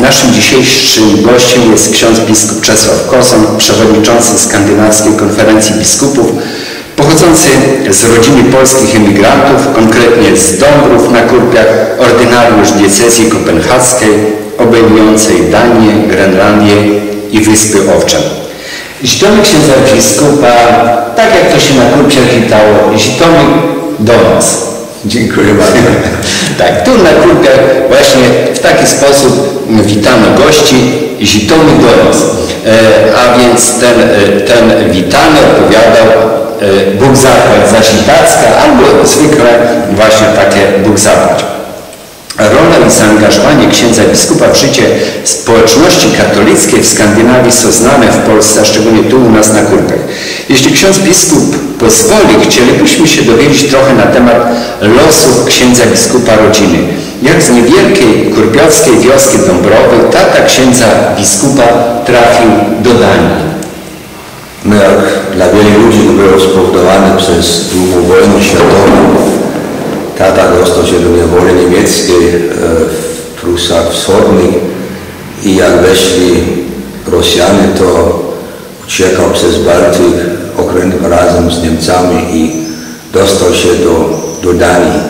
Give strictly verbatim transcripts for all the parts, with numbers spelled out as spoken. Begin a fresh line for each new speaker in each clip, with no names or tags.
Naszym dzisiejszym gościem jest ksiądz biskup Czesław Kozon, przewodniczący Skandynawskiej Konferencji Biskupów, pochodzący z rodziny polskich emigrantów, konkretnie z Dąbrów na Kurpiach, ordynariusz diecezji kopenhaskiej, obejmującej Danię, Grenlandię i Wyspy Owcze. Zitomy księdza biskupa, tak jak to się na Kurpiach witało, zitomy do nas.
Dziękuję bardzo.
Tak, tu na Kurpiach właśnie w taki sposób witamy gości, zitomy do nas. E, a więc ten, ten witany opowiadał e, Bóg zapłać za Żydacka, albo zwykle właśnie takie Bóg zapłać. Rola i zaangażowanie księdza biskupa w życie społeczności katolickiej w Skandynawii są znane w Polsce, a szczególnie tu u nas na Kurpiach. Jeśli ksiądz biskup pozwoli, chcielibyśmy się dowiedzieć trochę na temat losów księdza biskupa rodziny. Jak z niewielkiej kurpiowskiej wioski Dąbrowy tata księdza biskupa trafił do Danii.
No jak dla wielu ludzi to było spowodowane przez drugą wojnę światową. Tata dostał się do niewoli niemieckiej w Prusach Wschodnich i jak weszli Rosjanie, to uciekał przez Bałtyk okręt razem z Niemcami i dostał się do, do Danii.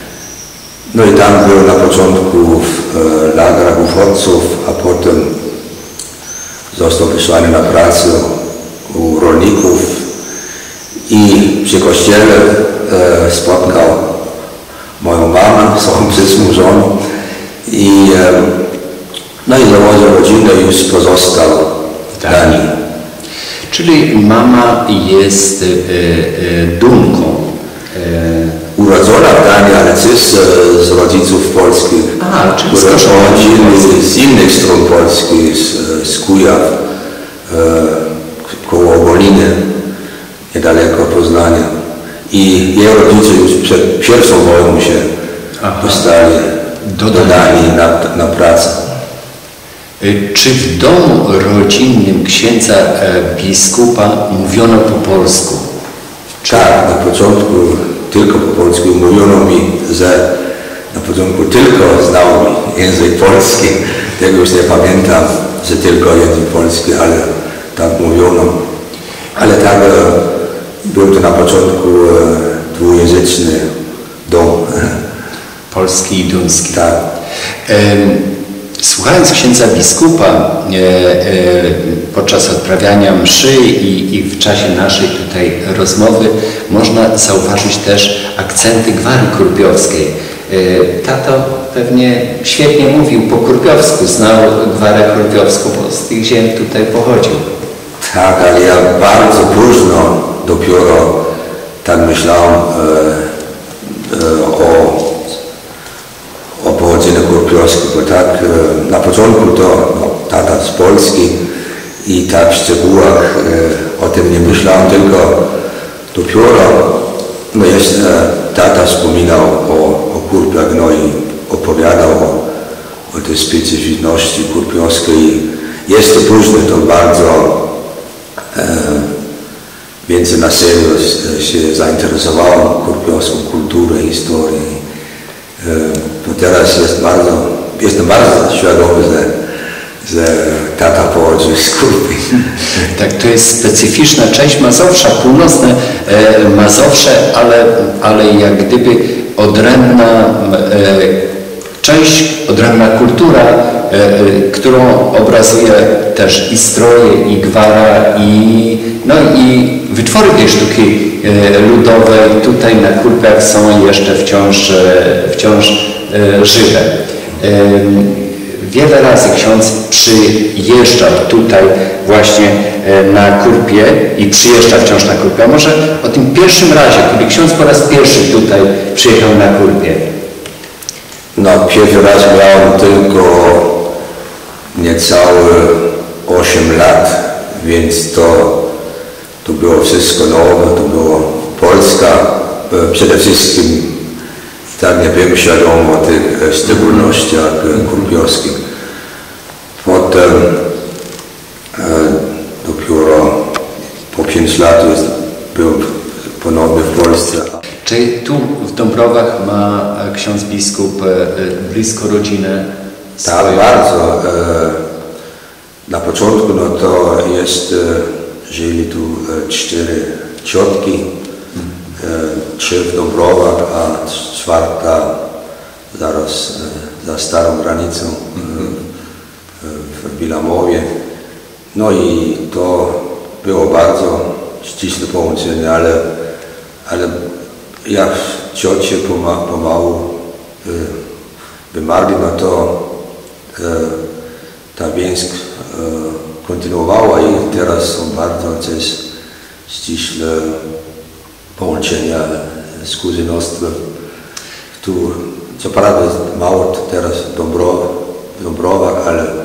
No i tam był na początku w e, lagrach uchodźców, a potem został wysłany na pracę u rolników i przy kościele e, spotkał moją mamę, swoją przyszłą żonę i, e, no i założył rodzinę i już pozostał w Danii.
Czyli mama jest e, e, Dunką. E,
Urodzona w Danii, ale też e, z rodziców polskich,
Aha, czyli
które pochodzili z innych stron Polski, z, z Kujaw, e, koło Oboliny, niedaleko Poznania. I jej rodzice już przed pierwszą wojną się Aha. dostali do, do Danii na, na pracę.
Czy w domu rodzinnym księdza biskupa mówiono po polsku?
Tak, na początku tylko po polsku mówiono mi, że na początku tylko znał mi język polski. Tego już nie pamiętam, że tylko język polski, ale tak mówiono. Ale tak był to na początku dwujęzyczny dom.
Polski i duński.
Tak.
Słuchając księdza biskupa e, e, podczas odprawiania mszy i, i w czasie naszej tutaj rozmowy można zauważyć też akcenty gwary kurpiowskiej. E, tato pewnie świetnie mówił po kurpiowsku, znał gwarę kurpiowską, bo z tych ziem tutaj pochodził.
Tak, ale ja bardzo późno dopiero tak myślałem e, e, o o pochodzeniu kurpiowskim, bo tak e, na początku to no, tata z Polski i tak w szczegółach e, o tym nie myślałem, tylko dopiero no, jest, e, tata wspominał o, o Kurpiach, no i opowiadał o, o tej specyficzności kurpiowskiej. Jest to później, to bardzo e, więcej na serio się zainteresowałem kurpiowską kulturą, historią. To teraz jest bardzo, jestem bardzo świadomy, że, że tata pochodzi z Kurpi.
Tak, to jest specyficzna część Mazowsza, północne e, Mazowsze, ale, ale jak gdyby odrębna e, część, odrębna kultura, e, e, którą obrazuje też i stroje, i gwara, i, no, i wytwory tej sztuki e, ludowej tutaj na Kurpiach są jeszcze wciąż, e, wciąż e, żywe. E, wiele razy ksiądz przyjeżdżał tutaj właśnie e, na Kurpie i przyjeżdża wciąż na Kurpie. A może o tym pierwszym razie, kiedy ksiądz po raz pierwszy tutaj przyjechał na Kurpie?
No, pierwszy raz miałem tylko niecałe osiem lat, więc to, to było wszystko nowe, to było Polska, przede wszystkim tak nie byłem świadomy o tych szczególnościach kurpiowskich. Potem e, dopiero po pięć lat jest, byłem ponownie w Polsce.
Czy tu w Dąbrowach ma ksiądz biskup blisko rodzinę?
Tak,
swoją...
bardzo. E, na początku no to jest, e, żyli tu e, cztery ciotki, e, trzy w Dąbrowach, a czwarta zaraz e, za starą granicą e, w Bilamowie. No i to było bardzo ścisłe połączenie, ale, ale jak ciocie poma, pomału e, wymarli, no to e, ta więź e, kontynuowała i teraz są bardzo też ściśle połączenia z kuzynostwem. Tu, co prawda mało teraz w Dąbrow, Dąbrowach, ale e,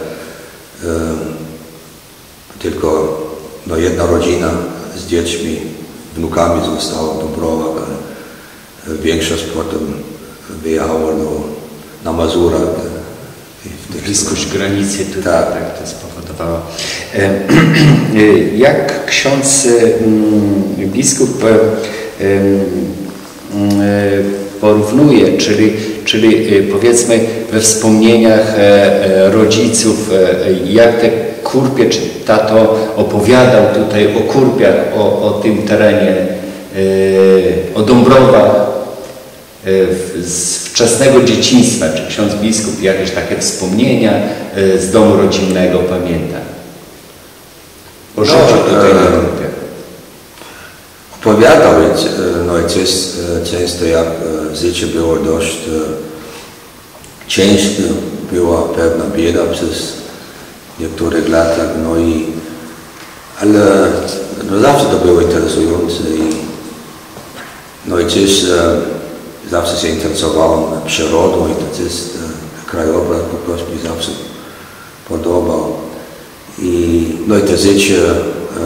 tylko no, jedna rodzina z dziećmi, wnukami została w Dąbrowach, ale większość potem wyjechała do, na Mazurach.
Bliskość granicy tutaj
tak.
tak to spowodowała. Jak ksiądz biskup porównuje, czyli, czyli powiedzmy we wspomnieniach rodziców, jak te kurpie, czy tato opowiadał tutaj o kurpiach, o, o tym terenie, o Dąbrowach, z wczesnego dzieciństwa, czy ksiądz biskup jakieś takie wspomnienia z domu rodzinnego pamięta? O życiu
no,
tutaj na grupie.
Opowiadał, no i często jak życie było dość ciężkie, była pewna bieda przez niektórych latach, no i ale no zawsze to było interesujące i no i też zawsze się interesowałem przyrodą i to jest e, krajobraz po prostu mi zawsze podobał. I, no i to życie e,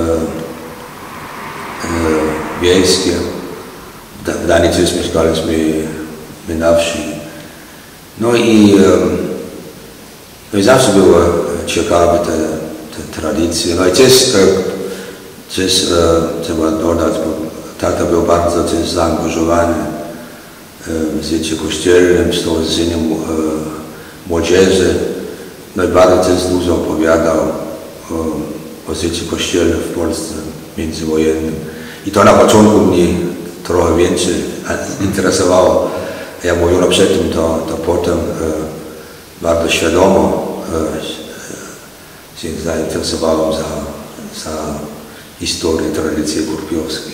e, wiejskie. W danej czas mieszkaliśmy my na wsi. No i, e, no i zawsze było ciekawe te, te tradycje. No i też, e, też e, trzeba dodać, bo tata był bardzo też zaangażowany w życiu kościelnym, z Stowarzyszeniem Młodzieży. No i bardzo też dużo opowiadał o, o życiu kościelnym w Polsce międzywojennym. I to na początku mnie trochę więcej interesowało. Jak mówiono przed tym, to, to potem e, bardzo świadomo e, się zainteresowałem za, za historię, tradycję kurpiowską.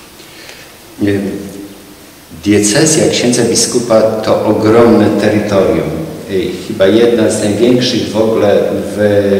Diecezja księdza biskupa to ogromne terytorium. Chyba jedna z największych w ogóle w,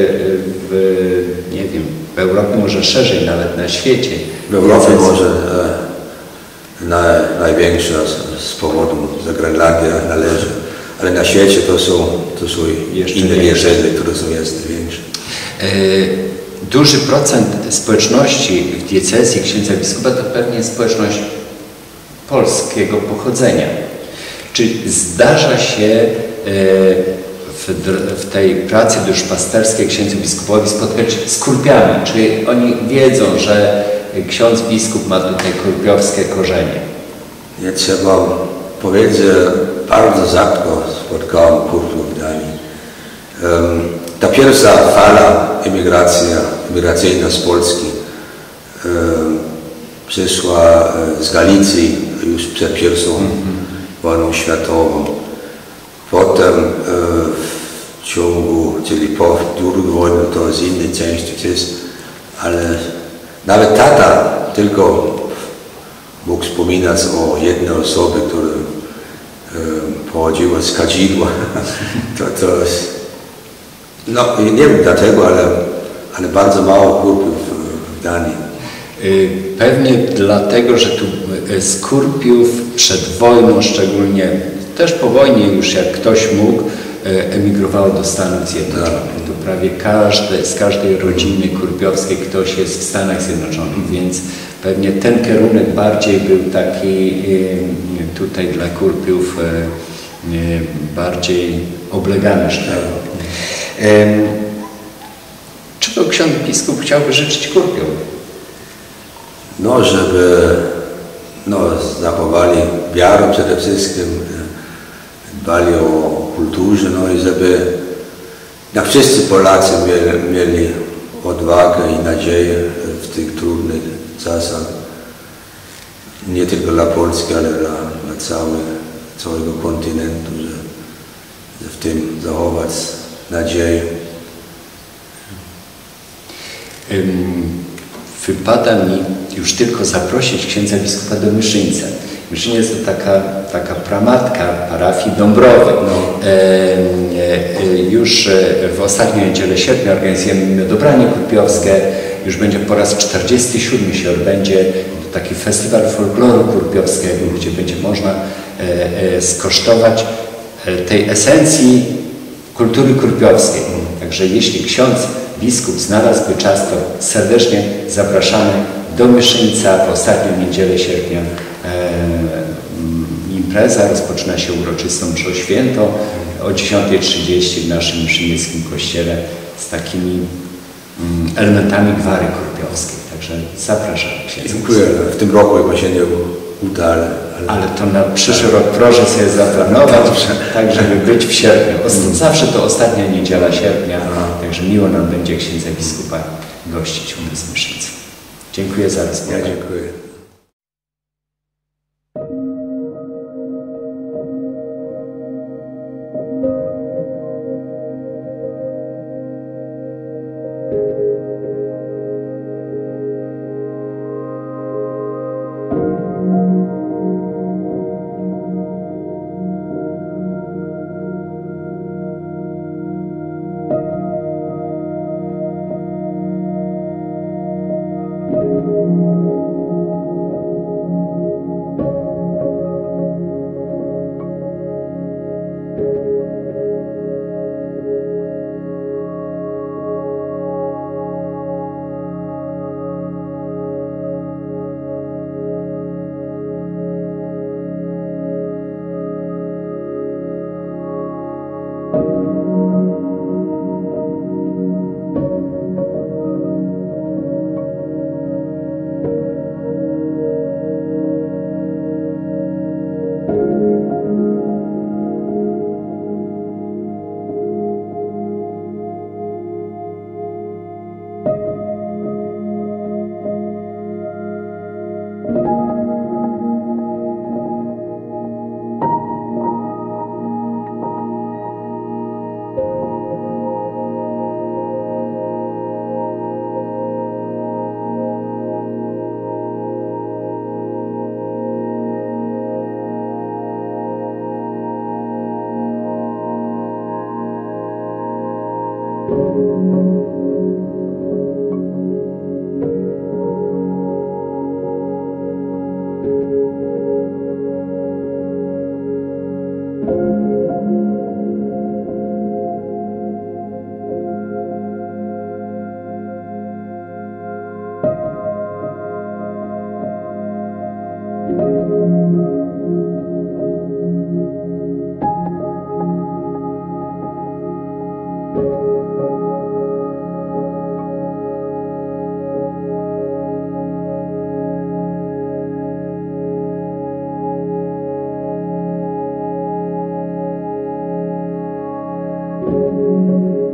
w nie wiem, w Europie, może szerzej nawet na świecie.
W Europie diecezja. Może e, na, największa z, z powodu, że Grenlandia należy, ale na świecie to są, to są inne diecezje, które są jeszcze większe.
E, duży procent społeczności w diecezji księdza biskupa to pewnie społeczność polskiego pochodzenia. Czy zdarza się w, w tej pracy duszpasterskiej księdzu biskupowi spotkać z kurpiami? Czy oni wiedzą, że ksiądz biskup ma tutaj kurpiowskie korzenie?
Nie trzeba powiedzieć, że bardzo rzadko spotkałem kurpiów w Danii. Um, ta pierwsza fala emigracja, emigracyjna z Polski um, przyszła z Galicji już przed pierwszą mm-hmm. wojną światową. Potem e, w ciągu, czyli po drugiej wojnie to z innej części też, ale nawet tata tylko mógł wspominać o jednej osobie, która e, pochodziła z Kadzidła. to, to, no nie wiem dlaczego, ale, ale bardzo mało kurpiów w Danii.
Pewnie dlatego, że tu z kurpiów przed wojną szczególnie, też po wojnie już jak ktoś mógł, emigrowało do Stanów Zjednoczonych. Tu prawie każdy, z każdej rodziny kurpiowskiej ktoś jest w Stanach Zjednoczonych, więc pewnie ten kierunek bardziej był taki tutaj dla kurpiów bardziej oblegany. Czego ksiądz biskup chciałby życzyć kurpiom?
No, żeby no, zachowali wiarę przede wszystkim, dbali o kulturze, no i żeby jak wszyscy Polacy mieli, mieli odwagę i nadzieję w tych trudnych czasach, nie tylko dla Polski, ale dla, dla cały, całego kontynentu, że, że w tym zachować nadzieję.
Wypada mi już tylko zaprosić księdza biskupa do Myszyńca. Myszyniec to taka, taka pramatka parafii Dąbrowy. No. E, e, już w ostatnią niedzielę sierpnia organizujemy dobranie kurpiowskie. Już będzie po raz czterdziesty siódmy się odbędzie taki festiwal folkloru kurpiowskiego, gdzie będzie można e, e, skosztować tej esencji kultury kurpiowskiej. Także jeśli ksiądz biskup znalazłby czas, to serdecznie zapraszamy do Myszyńca w ostatnią niedzielę sierpnia. E, impreza rozpoczyna się uroczystą mszą świętą o dziesiątej trzydzieści w naszym myszynieckim kościele z takimi mm, elementami gwary kurpiowskiej. Także zapraszam księdza.
Dziękuję. W tym roku chyba się nie uda, ale... ale...
ale to na przyszły rok proszę sobie zaplanować, tak żeby być w sierpniu. Ost- zawsze to ostatnia niedziela sierpnia, także miło nam będzie księdza biskupa gościć u nas w Myszyńcu. Dziękuję za rozmowę.
Ja dziękuję.
Thank you.